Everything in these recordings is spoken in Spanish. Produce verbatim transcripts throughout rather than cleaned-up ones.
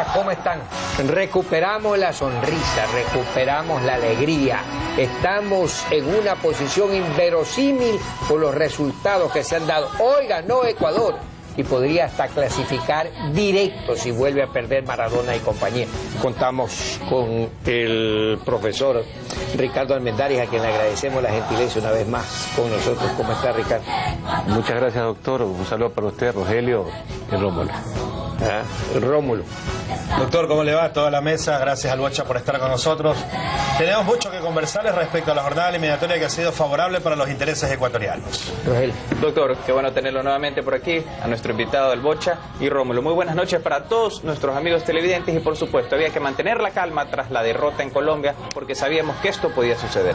¿cómo están? Recuperamos la sonrisa, recuperamos la alegría. Estamos en una posición inverosímil por los resultados que se han dado. Hoy ganó Ecuador y podría hasta clasificar directo si vuelve a perder Maradona y compañía. Contamos con el profesor Ricardo Armendáriz, a quien le agradecemos la gentileza una vez más con nosotros. ¿Cómo está, Ricardo? Muchas gracias, doctor. Un saludo para usted, Rogelio y Rómulo. ¿Ah? Rómulo. Doctor, ¿cómo le va? A toda la mesa, gracias al Bocha por estar con nosotros. Tenemos mucho que conversarles respecto a la jornada eliminatoria que ha sido favorable para los intereses ecuatorianos. Rogelio. Doctor, qué bueno tenerlo nuevamente por aquí, a nuestro invitado del Bocha y Rómulo. Muy buenas noches para todos nuestros amigos televidentes y por supuesto había que mantener la calma tras la derrota en Colombia porque sabíamos que esto podía suceder.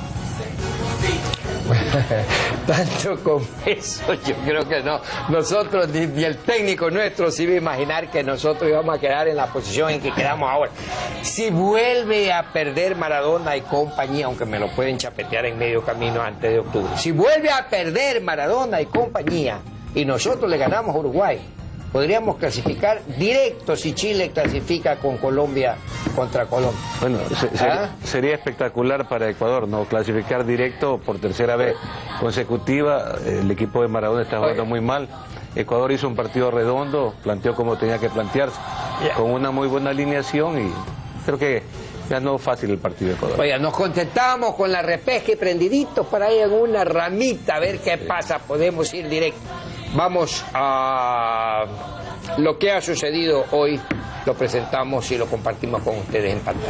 Tanto con eso, yo creo que no. Nosotros, ni, ni el técnico nuestro se iba a imaginar que nosotros íbamos a quedar en la posición en que quedamos ahora. Si vuelve a perder Maradona y compañía, aunque me lo pueden chapetear en medio camino antes de octubre, si vuelve a perder Maradona y compañía y nosotros le ganamos a Uruguay, podríamos clasificar directo si Chile clasifica con Colombia contra Colombia. Bueno, se, ¿Ah? sería, sería espectacular para Ecuador, ¿no? Clasificar directo por tercera vez consecutiva. El equipo de Maradona está jugando Oye. muy mal. Ecuador hizo un partido redondo, planteó como tenía que plantearse, Yeah. con una muy buena alineación y creo que ganó fácil el partido de Ecuador. Oiga, nos contentábamos con la repesca y prendiditos para ir en una ramita a ver qué pasa, podemos ir directo. Vamos a lo que ha sucedido hoy, lo presentamos y lo compartimos con ustedes en pantalla.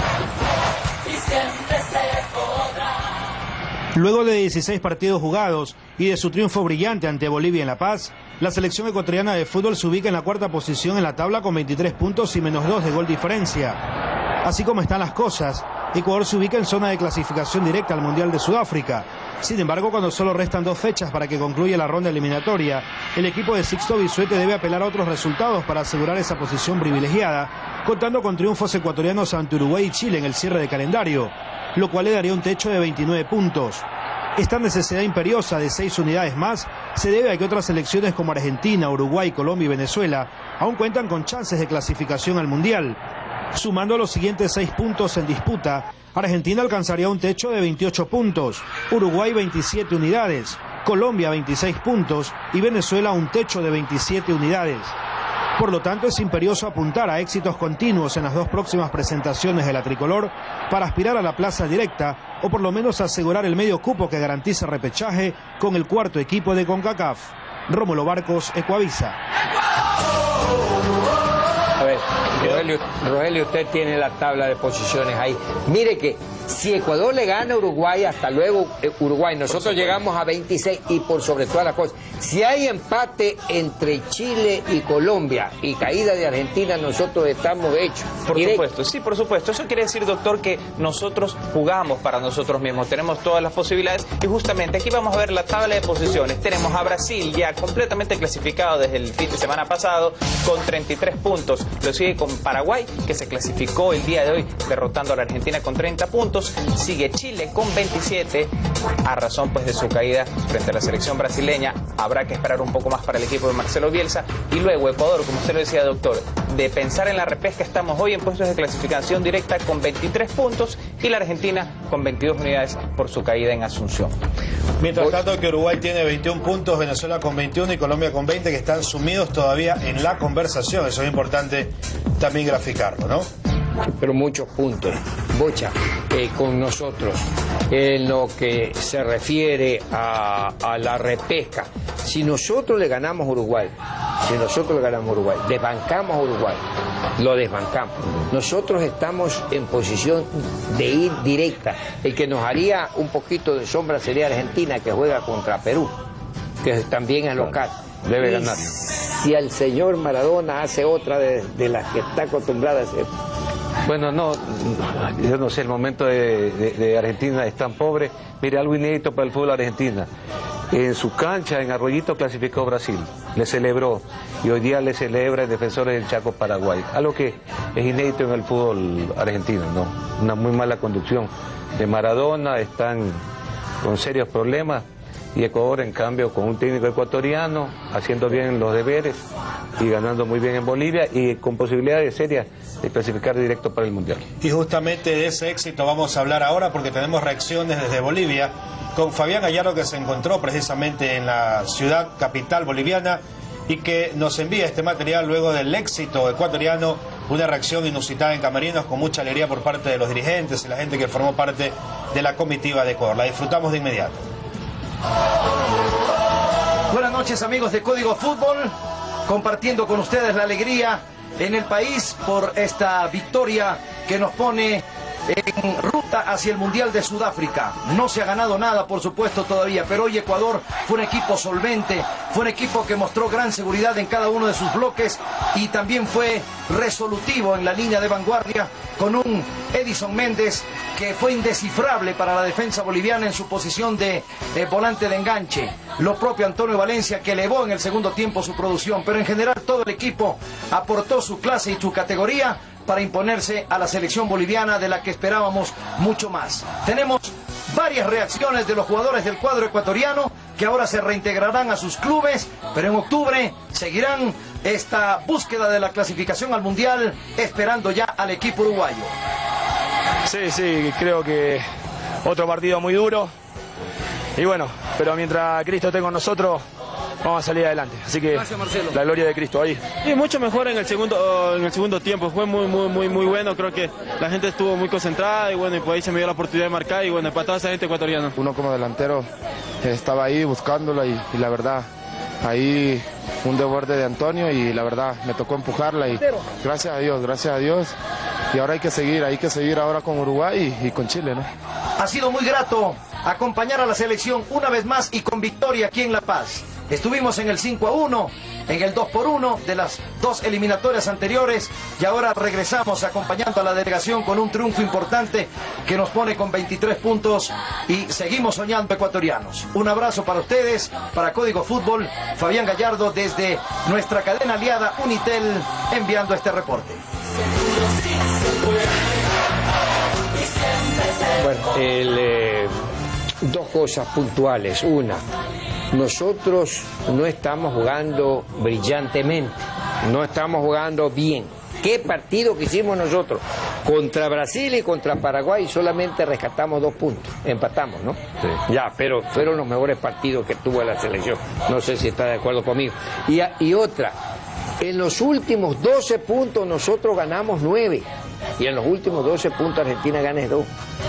Luego de dieciséis partidos jugados y de su triunfo brillante ante Bolivia en La Paz, la selección ecuatoriana de fútbol se ubica en la cuarta posición en la tabla con veintitrés puntos y menos dos de gol diferencia. Así como están las cosas, Ecuador se ubica en zona de clasificación directa al Mundial de Sudáfrica. Sin embargo, cuando solo restan dos fechas para que concluya la ronda eliminatoria, el equipo de Sixto Bisuete debe apelar a otros resultados para asegurar esa posición privilegiada, contando con triunfos ecuatorianos ante Uruguay y Chile en el cierre de calendario, lo cual le daría un techo de veintinueve puntos. Esta necesidad imperiosa de seis unidades más se debe a que otras selecciones como Argentina, Uruguay, Colombia y Venezuela aún cuentan con chances de clasificación al Mundial. Sumando los siguientes seis puntos en disputa, Argentina alcanzaría un techo de veintiocho puntos, Uruguay veintisiete unidades, Colombia veintiséis puntos y Venezuela un techo de veintisiete unidades. Por lo tanto, es imperioso apuntar a éxitos continuos en las dos próximas presentaciones de la tricolor para aspirar a la plaza directa o por lo menos asegurar el medio cupo que garantiza repechaje con el cuarto equipo de CONCACAF. Rómulo Barcos, Ecuavisa. A ver, Rogelio, Rogelio, usted tiene la tabla de posiciones ahí. Mire que si Ecuador le gana a Uruguay, hasta luego eh, Uruguay, nosotros llegamos a veintiséis y por sobre todas las cosas, si hay empate entre Chile y Colombia y caída de Argentina, nosotros estamos hechos. Por Directo. supuesto, sí, por supuesto. Eso quiere decir, doctor, que nosotros jugamos para nosotros mismos, tenemos todas las posibilidades y justamente aquí vamos a ver la tabla de posiciones. Tenemos a Brasil ya completamente clasificado desde el fin de semana pasado con treinta y tres puntos. Lo sigue con Paraguay, que se clasificó el día de hoy derrotando a la Argentina con treinta puntos. Sigue Chile con veintisiete, a razón pues de su caída frente a la selección brasileña. Habrá que esperar un poco más para el equipo de Marcelo Bielsa. Y luego Ecuador, como usted lo decía, doctor, de pensar en la repesca, estamos hoy en puestos de clasificación directa con veintitrés puntos y la Argentina con veintidós unidades por su caída en Asunción. Mientras tanto que Uruguay tiene veintiún puntos, Venezuela con veintiuno y Colombia con veinte, que están sumidos todavía en la conversación. Eso es importante también graficarlo, ¿no? Pero muchos puntos, Bocha, eh, con nosotros, en lo que se refiere a, a la repesca. Si nosotros le ganamos a Uruguay, si nosotros le ganamos a Uruguay, desbancamos a Uruguay, lo desbancamos. Nosotros estamos en posición de ir directa. El que nos haría un poquito de sombra sería Argentina, que juega contra Perú, que también es local. Debe Y ganar. si el señor Maradona hace otra de, de las que está acostumbrada a hacer. Bueno, no, yo no sé, el momento de, de, de Argentina es tan pobre. Mire, algo inédito para el fútbol argentino. En su cancha, en Arroyito, clasificó Brasil, le celebró, y hoy día le celebra el Defensores del Chaco Paraguay. Algo que es inédito en el fútbol argentino, ¿no? Una muy mala conducción de Maradona, están con serios problemas, y Ecuador, en cambio, con un técnico ecuatoriano, haciendo bien los deberes, y ganando muy bien en Bolivia y con posibilidades serias de clasificar directo para el Mundial. Y justamente de ese éxito vamos a hablar ahora porque tenemos reacciones desde Bolivia con Fabián Gallardo, que se encontró precisamente en la ciudad capital boliviana y que nos envía este material luego del éxito ecuatoriano, una reacción inusitada en Camerinos con mucha alegría por parte de los dirigentes y la gente que formó parte de la comitiva de Ecuador. La disfrutamos de inmediato. Buenas noches, amigos de Código Fútbol, compartiendo con ustedes la alegría en el país por esta victoria que nos pone en ruta hacia el Mundial de Sudáfrica. No se ha ganado nada, por supuesto, todavía, pero hoy Ecuador fue un equipo solvente, fue un equipo que mostró gran seguridad en cada uno de sus bloques y también fue resolutivo en la línea de vanguardia con un Edison Méndez que fue indescifrable para la defensa boliviana en su posición de eh, volante de enganche. Lo propio Antonio Valencia, que elevó en el segundo tiempo su producción, pero en general todo el equipo aportó su clase y su categoría para imponerse a la selección boliviana, de la que esperábamos mucho más. Tenemos varias reacciones de los jugadores del cuadro ecuatoriano que ahora se reintegrarán a sus clubes, pero en octubre seguirán esta búsqueda de la clasificación al Mundial, esperando ya al equipo uruguayo. Sí, sí, creo que otro partido muy duro y bueno, pero mientras Cristo esté con nosotros vamos a salir adelante, así que gracias, Marcelo. La gloria de Cristo ahí. Y mucho mejor en el segundo en el segundo tiempo, fue muy muy muy muy bueno, creo que la gente estuvo muy concentrada y bueno, y por ahí se me dio la oportunidad de marcar y bueno, para toda esa gente ecuatoriana. Uno como delantero estaba ahí buscándola y, y la verdad, ahí un desborde de Antonio y la verdad me tocó empujarla y gracias a Dios, gracias a Dios. Y ahora hay que seguir, hay que seguir ahora con Uruguay y, y con Chile, ¿no? Ha sido muy grato acompañar a la selección una vez más y con victoria aquí en La Paz. Estuvimos en el cinco a uno, en el dos por uno de las dos eliminatorias anteriores y ahora regresamos acompañando a la delegación con un triunfo importante que nos pone con veintitrés puntos y seguimos soñando ecuatorianos. Un abrazo para ustedes, para Código Fútbol, Fabián Gallardo desde nuestra cadena aliada Unitel enviando este reporte. Bueno, el, eh, dos cosas puntuales. Una, nosotros no estamos jugando brillantemente, no estamos jugando bien. ¿Qué partido que hicimos nosotros? Contra Brasil y contra Paraguay solamente rescatamos dos puntos, empatamos, ¿no? Sí. Ya, pero fueron los mejores partidos que tuvo la selección. No sé si está de acuerdo conmigo. Y, y otra, en los últimos doce puntos nosotros ganamos nueve. Y en los últimos doce puntos Argentina gana dos.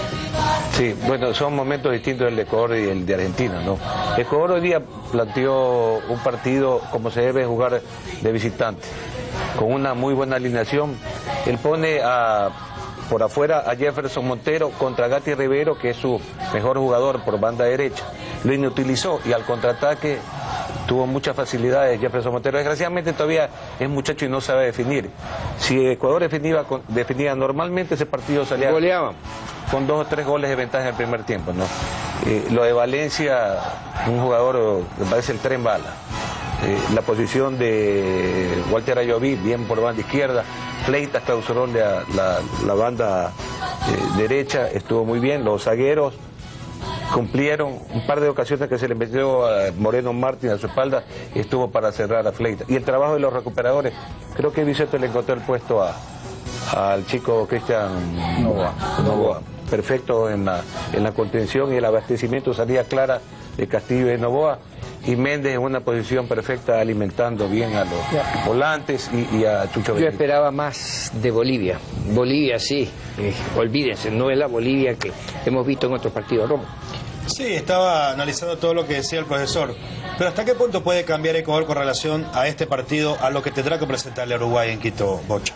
Sí, bueno, son momentos distintos el de Ecuador y el de Argentina, ¿no? Ecuador hoy día planteó un partido como se debe jugar de visitante, con una muy buena alineación. Él pone a, por afuera a Jefferson Montero contra Gatti Rivero, que es su mejor jugador por banda derecha. Lo inutilizó y al contraataque tuvo muchas facilidades Jefferson Montero. Desgraciadamente todavía es muchacho y no sabe definir. Si Ecuador definía, definía normalmente, ese partido salía goleaban con dos o tres goles de ventaja en el primer tiempo, ¿no? Eh, lo de Valencia, un jugador, me parece el tren bala. Eh, la posición de Walter Ayoví, bien por banda izquierda. Fleitas clausuró la, la, la banda eh, derecha, estuvo muy bien. Los zagueros cumplieron un par de ocasiones que se le metió a Moreno Martín a su espalda, estuvo para cerrar a Fleitas. Y el trabajo de los recuperadores, creo que Vicente le encontró el puesto a, al chico Cristian Novoa. Novoa. Perfecto en la, en la contención y el abastecimiento, salida clara de Castillo y de Novoa, y Méndez en una posición perfecta alimentando bien a los ya. volantes y, y a Chucho Benítez. Yo esperaba más de Bolivia. Bolivia sí, eh, olvídense, no es la Bolivia que hemos visto en otros partidos, Romo. Sí, estaba analizando todo lo que decía el profesor, pero ¿hasta qué punto puede cambiar Ecuador con relación a este partido, a lo que tendrá que presentarle a Uruguay en Quito, Bocha?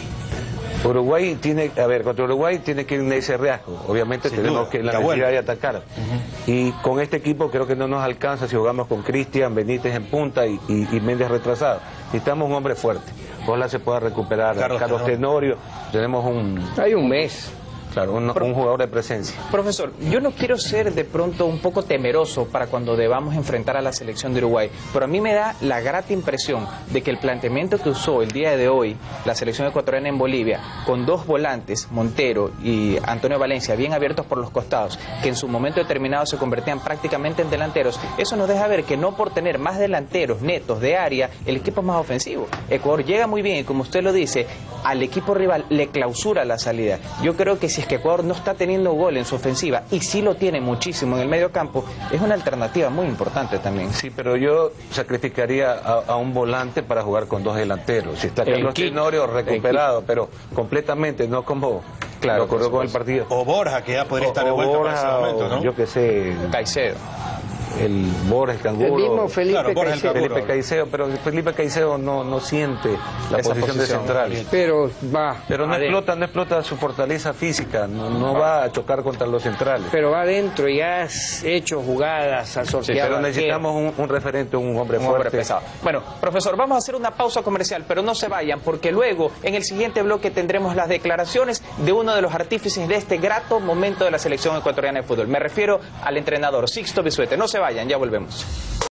Uruguay tiene, a ver, contra Uruguay tiene que ir en ese riesgo. Obviamente Sin tenemos duda, que la necesidad bueno. de atacar. Uh-huh. Y con este equipo creo que no nos alcanza si jugamos con Cristian, Benítez en punta y, y, y Méndez retrasado. Necesitamos un hombre fuerte. Ojalá se pueda recuperar Carlos, Carlos Tenorio. Tenemos un... Hay un mes. Claro, un, un jugador de presencia. Profesor, yo no quiero ser de pronto un poco temeroso para cuando debamos enfrentar a la selección de Uruguay, pero a mí me da la grata impresión de que el planteamiento que usó el día de hoy la selección ecuatoriana en Bolivia, con dos volantes, Montero y Antonio Valencia, bien abiertos por los costados, que en su momento determinado se convertían prácticamente en delanteros, eso nos deja ver que no por tener más delanteros netos de área, el equipo es más ofensivo. Ecuador llega muy bien y, como usted lo dice, al equipo rival le clausura la salida. Yo creo que si es que Ecuador no está teniendo gol en su ofensiva y sí lo tiene muchísimo en el medio campo, es una alternativa muy importante también. Sí, pero yo sacrificaría a, a un volante para jugar con dos delanteros. Si está Carlos Tenorio recuperado, pero completamente, no como claro, lo ocurrió con el partido. O Borja, que ya podría o, estar de vuelta para ese momento, ¿no? Yo qué sé. Caicedo. El Borja, el Canguro. El mismo Felipe claro, Borja, el Caicedo. Canguro. Felipe Caicedo, pero Felipe Caicedo no, no siente la Esa posición, posición de central. Pero va. Pero no adentro. explota, no explota su fortaleza física, no, no va a chocar contra los centrales. Pero va adentro y has hecho jugadas, has Sí, sorteado. pero arquero. necesitamos un, un referente, un hombre Un fuerte. hombre pesado. Bueno, profesor, vamos a hacer una pausa comercial, pero no se vayan, porque luego en el siguiente bloque tendremos las declaraciones de uno de los artífices de este grato momento de la selección ecuatoriana de fútbol. Me refiero al entrenador Sixto Bisuete. No se vayan, ya volvemos.